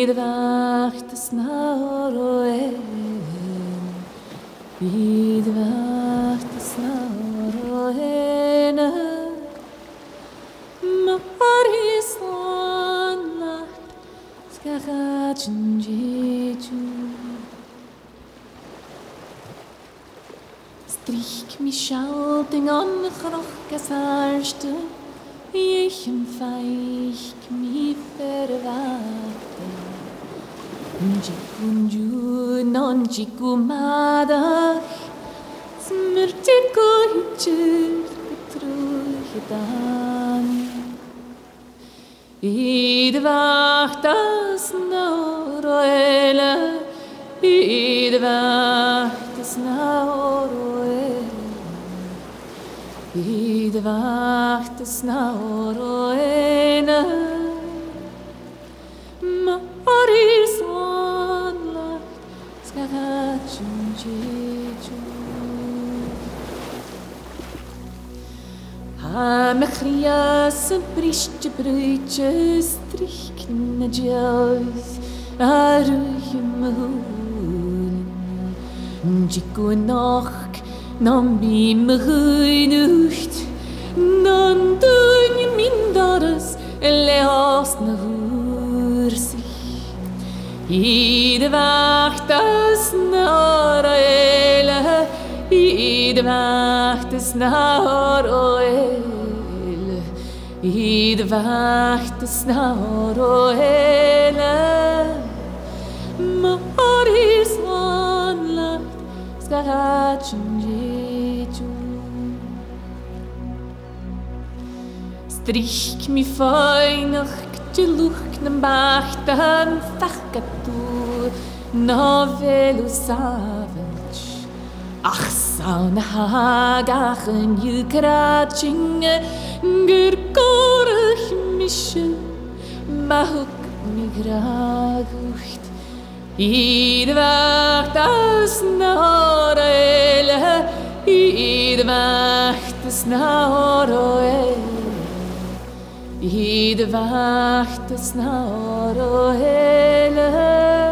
wacht es naroel, wacht es naroel, Maris nacht, skachatschen jeju. Strich mi schauting an groch gesalste, ich feich mi verwarte. Jikunju non jikumada, smirtiku hitchir betrugedan. Id wacht das Nauroele, id wacht das Nauroele, id wacht das Nauroele. Maris wanlacht, skachatschen jeju. Mechrias en priestje bruidjes, strichne joys, aruje moen. Jiku nog, nam bi me genucht, dan doen je mindares, leas na hoer zich. Ide wacht as naroele, ide wacht as naroele. Id wacht es naroele, Maris wanlacht, skachatschen jeju. Strich mi feinach, geluchnem bachtan, fachkatu, novelus avich. Ach, sauna hagachen, jukratschinge, gerkorig mische, mahuk mi gragucht. Id wacht as naroele, id wacht as naroele, id wacht as naroele.